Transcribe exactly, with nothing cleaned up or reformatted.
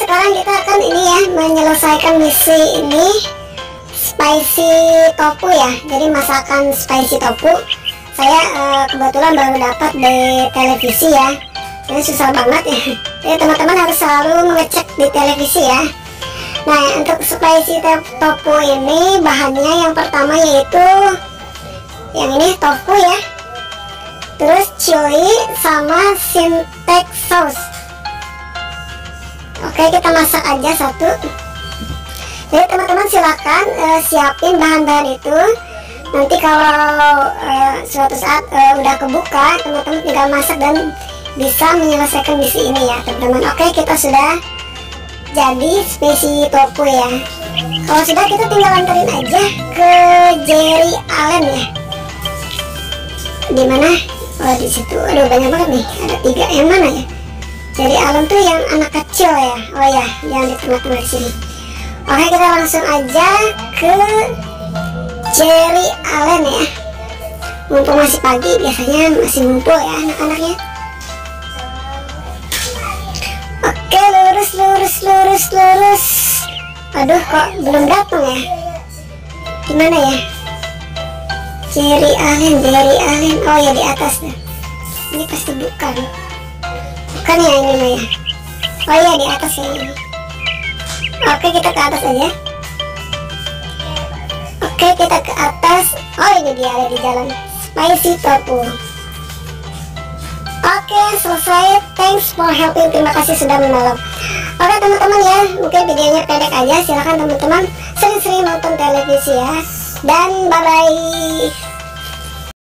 sekarang kita akan ini ya, menyelesaikan misi ini, spicy tofu ya. Jadi masakan spicy tofu saya uh, kebetulan baru dapat di televisi ya. Ini susah banget ya. Jadi teman-teman harus selalu mengecek di televisi ya. Nah, untuk spicy tofu ini bahannya yang pertama yaitu yang ini tofu ya, terus chili sama sintek sauce. Oke, kita masak aja satu. Jadi teman-teman silakan uh, siapin bahan-bahan itu. Nanti kalau uh, suatu saat uh, udah kebuka, teman-teman tinggal masak dan bisa menyelesaikan misi ini ya teman-teman. Oke, kita sudah jadi spicy tofu ya. Kalau sudah, kita tinggal anterin aja ke Jerry Allen ya. Di mana? Oh, di situ. Aduh, banyak banget nih. Ada tiga. Yang mana ya? Jerry Allen tuh yang anak kecil ya. Oh ya, yang di tengah-tengah sini. Oke, kita langsung aja ke Jerry Allen ya. Mumpung masih pagi, biasanya masih ngumpul ya anak-anaknya. Oke, lurus, lurus, lurus, lurus. Aduh, kok belum datang ya? Gimana ya? Jerry Allen, Jerry Allen. Oh ya, di atas tuh. Ini pasti bukan. Bukan ya ini mah ya. Oh ya, di atas ya ini. Oke, kita ke atas aja. Oke, kita ke atas. Oh, ini dia ada di jalan. Spicy tofu. Oke, selesai. Thanks for helping. Terima kasih sudah menolong. Oke teman-teman ya, mungkin videonya pendek aja. Silahkan teman-teman sering-sering nonton televisi ya. Dan bye-bye.